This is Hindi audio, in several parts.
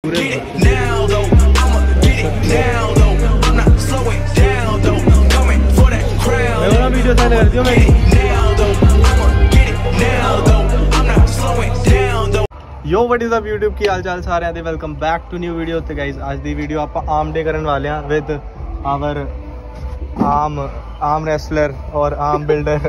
वीडियो साइन कर दियो मैं। Yo what is up YouTube की हाल चाल सारे आते welcome back to new video. तो गाइज आज दी वीडियो आप आम डे करने वाले हैं विद आवर आम रेसलर और आम बिल्डर।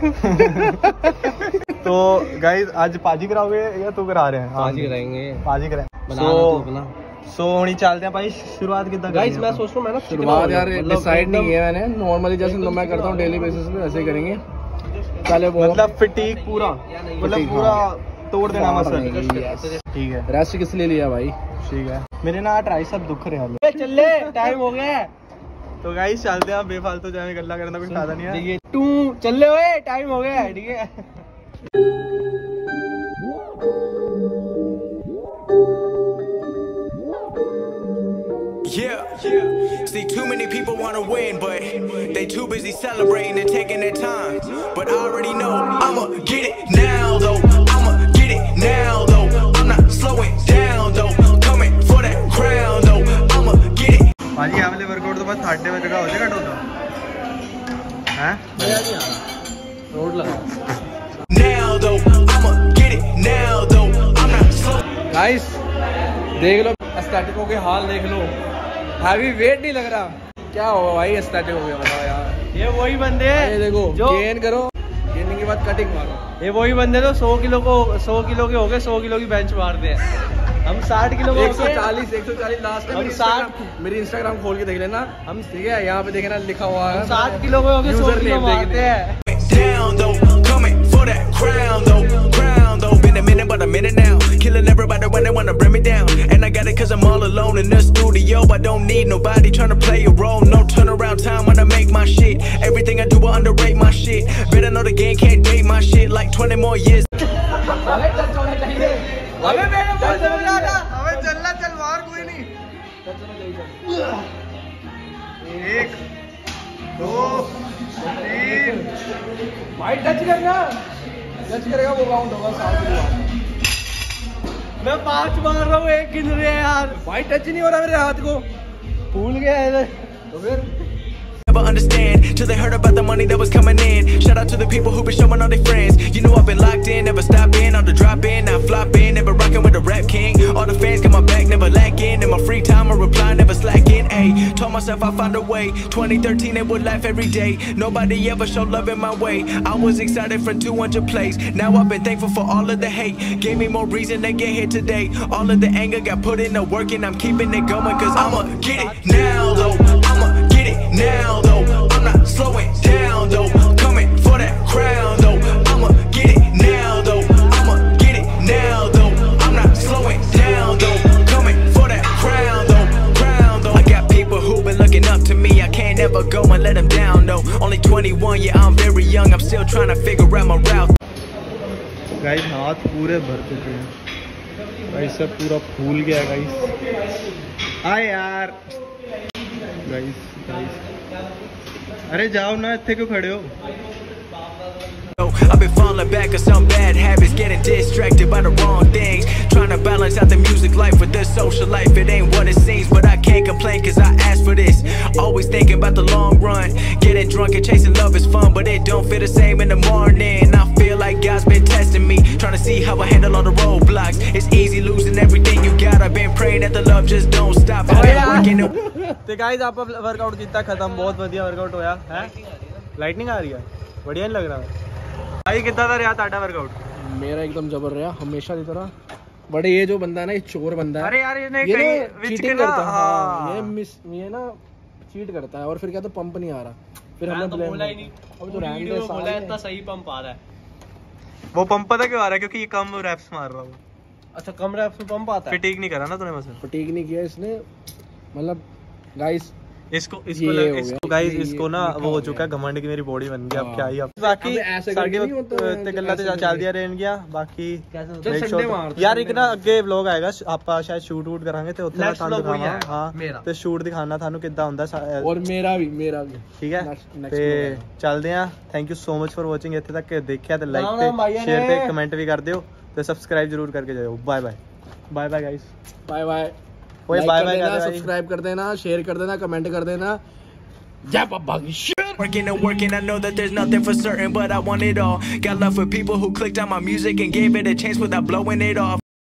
तो गाइज आज पाजी कराओगे या तू करा रहे हैं? पाजी कराएंगे। पाजी कराएं। सो नहीं चलते हैं भाई, शुरुआत कितना गाइस मैं सोच रहा हूं मैं ना शुरुआत यार डिसाइड नहीं है मैंने, नॉर्मली जैसे मैं करता हूं डेली बेसिस पे वैसे ही करेंगे। पहले वो मतलब फिटीक पूरा मतलब पूरा तोड़ देना मसल। ठीक है, रेस्ट किस लिए लिया भाई? ठीक है, मेरे ना ट्राइसेप दुख रहे हैं। चले टाइम हो गया है तो गाइस चलते हैं, बेफालतू जाने गल्ला करने का कोई फायदा नहीं है। तू चले ओए टाइम हो गया है। ठीक है Yeah. See, too many people want to win, but they too busy celebrating and taking their time. But I already know I'ma get it now, though. I'ma get it now, though. I'm not slowing down, though. Coming for that crown, though. I'ma get it. भाजी ये वाले वर्कआउट तो बस 3:30 बजे का हो जाएगा टोटल। हैं? रोड लगा। Now, though. I'ma get it now, though. I'm not slow. Guys देख लो एस्थेटिकों के हाल, देख लो हैवी वेट नहीं लग रहा। क्या होगा भाई एस्थेटिक हो गया बताओ यार। ये वही बंदे हैं ये देखो जो गेन करो, गेनिंग के बाद कटिंग मारो। ये वही बंदे तो 100 किलो के हो गए, 100 किलो की बेंच मारते हैं। हम 60 किलो को 140 लास्ट में। हम 60 मेरी इंस्टाग्राम खोल के देख लेना हम, ठीक है यहाँ पे देखना लिखा हुआ है 60 किलो के हो गए, 100 किलो मारते हैं। Down, though. Coming for that crown, though. Crown, though. Been a minute, but a minute now. Killing everybody when they wanna bring me down. And I got it cause I'm all alone in the studio. I don't need nobody trying to play a role. No turnaround time when I make my shit. Everything I do I underrate my shit. Better know the game can't date my shit like 20 more years. हमें चलना, चल मार कोई नहीं। 1 2 3 भाई टच करेगा वो काउंट होगा 7। मैं 5 मार रहा हूँ, 1 गिन रहे हैं यार। भाई टच नहीं हो रहा मेरे हाथ को, भूल गया इधर तो फिर Never understand till they heard about the money that was coming in. Shout out to the people who been showing all their friends. You know I've been locked in, never stopping. On the drop in, now flopping, never rocking with the rap king. All the fans got my back, never lacking. In my free time I reply, never slacking. Ayy, told myself I'd find a way. 2013 it would laugh every day. Nobody ever showed love in my way. I was excited from 200 plays. Now I've been thankful for all of the hate. Gave me more reason to get here today. All of the anger got put in the work and I'm keeping it going. Cause I'ma get it now though. I'ma get it now though. I'm not slowing down though. Coming for that crown though. I'ma get it now though. I'ma get it now though. I'm not slowing down though. Coming for that crown though. Crown though. I got people who been looking up to me. I can't ever go and let them down though. Only 21, yeah I'm very young. I'm still trying to figure out my route. Guys हाथ पूरे भर चुके हैं गाइस, सब पूरा फूल गया गाइस। हाँ यार गाइस अरे जाओ ना, इतने क्यों खड़े हो? I've been falling back on some bad habits, getting distracted by the wrong things. Trying to balance out the music life with the social life. It ain't what it seems, but I can't complain cause I asked for this. Always thinking about the long run. Getting drunk and chasing love is fun, but it don't feel the same in the morning. I feel like God's been testing me, trying to see how I handle all the roadblocks. It's easy losing everything you got. I've been praying that the love just don't stop. I've been working it. तो गाइस आपका वर्कआउट कितना खत्म, बहुत बढ़िया वर्कआउट होया है। लाइटनिंग आ रही है, बढ़िया नहीं लग रहा भाई? कितना था रहा ताड़ा वर्कआउट? मेरा एकदम जबर रहा हमेशा की तरह। बड़े ये जो बंदा है ना, ये चोर बंदा है। अरे यार ये चीटिंग करता है। हाँ, ये ना चीट करता है और फिर क्या तो पंप नहीं आ रहा, फिर हमने तो बोला ही नहीं। अब तो रहने दे, बोला इतना सही पंप आ रहा है। वो पंप पता क्यों आ रहा है? क्योंकि ये कम रैप्स मार रहा हूँ। अच्छा कम रैप्स में पंप आता है। फिटीक नहीं करा ना तूने? मसल फिटीक नहीं किया इसने, मतलब गाइस इसको गाइस इसको ना वो हो चुका है घमंड की मेरी बॉडी बन गई। अब क्या ही, अब बाकी साडी गल्ला ते चल दिया रहन गया। बाकी यार एक ना अगे व्लॉग आएगा, ਆਪਾਂ शायद शूट वूट करांगे ते उत्थे ਤੁਹਾਨੂੰ ਦਿਖਾਵਾਂ। ਹਾਂ ਤੇ ਸ਼ੂਟ ਦਿਖਾਣਾ ਤੁਹਾਨੂੰ ਕਿੱਦਾਂ ਹੁੰਦਾ। ਔਰ ਮੇਰਾ ਵੀ ਠੀਕ ਹੈ ਤੇ ਚੱਲਦੇ ਆ। Thank you so much for watching. ਇੱਥੇ ਤੱਕ ਦੇਖਿਆ ਤੇ ਲਾਈਕ ਤੇ ਸ਼ੇਅਰ ਤੇ ਕਮੈਂਟ ਵੀ ਕਰ ਦਿਓ ਤੇ ਸਬਸਕ੍ਰਾਈਬ ਜ਼ਰੂਰ ਕਰਕੇ ਜਾਇਓ। Bye bye, bye bye guys, bye bye. कोई बाय बाय कर देना, सब्सक्राइब कर देना, शेयर कर देना, कमेंट कर देना। जय बाबा की Working and working, I know that there's nothing for certain, but I want it all. Got love for people who clicked on my music and gave it a chance without blowing it off.